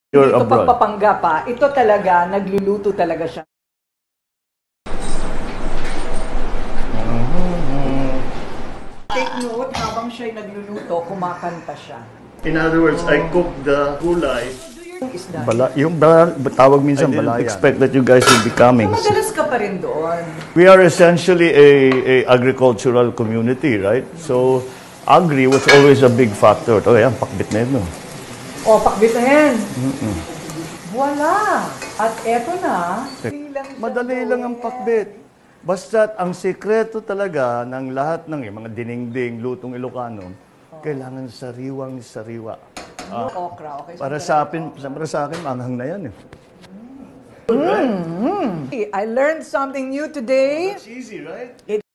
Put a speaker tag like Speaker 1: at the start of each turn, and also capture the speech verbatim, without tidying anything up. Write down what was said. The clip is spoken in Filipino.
Speaker 1: You're
Speaker 2: Ito
Speaker 1: abroad.
Speaker 2: pagpapanggap pa, ito talaga, nagluluto talaga siya. Take note, habang siya'y nagluluto, kumakanta siya.
Speaker 1: In other words, I cook the gulay.
Speaker 2: Is that?
Speaker 3: Bala, yung bala, tawag
Speaker 1: I
Speaker 3: minsan
Speaker 1: didn't
Speaker 3: balaya.
Speaker 1: expect that you guys would be coming.
Speaker 2: Madalas ka pa rin doon.
Speaker 1: We are essentially a, a agricultural community, right? So, agri was always a big factor. Oh, yan, pakbit na yun. No?
Speaker 2: O, pakbitahin. Wala. At eto na.
Speaker 1: Madali lang ang pakbit. Basta ang sekreto talaga ng lahat ng eh, mga dinengdeng, lutong Ilocano, kailangan sariwang-sariwa.
Speaker 2: Yung okra, okay? So,
Speaker 1: Para sa akin, para sa akin, manghang na yan eh.
Speaker 2: I learned something new today.
Speaker 1: It's easy, right?